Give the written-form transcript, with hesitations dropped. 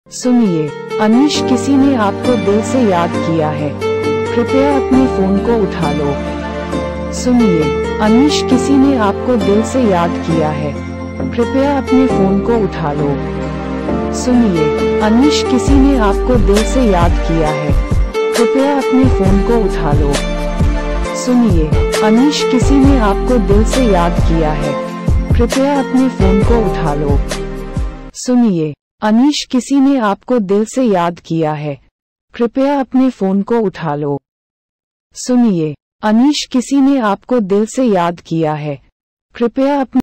सुनिए, अनीश किसी ने आपको दिल से याद किया है, कृपया अपने फोन को उठा लो। सुनिए, अनीश किसी ने आपको दिल से याद किया है, कृपया अपने फोन को उठा लो। सुनिए, अनीश किसी ने आपको दिल से याद किया है, कृपया अपने फोन को उठा लो। सुनिए, अनीश किसी ने आपको दिल से याद किया है, कृपया अपने फोन को उठा लो। सुनिए, अनीश किसी ने आपको दिल से याद किया है, कृपया अपने फोन को उठा लो। सुनिए, अनीश किसी ने आपको दिल से याद किया है, कृपया अपने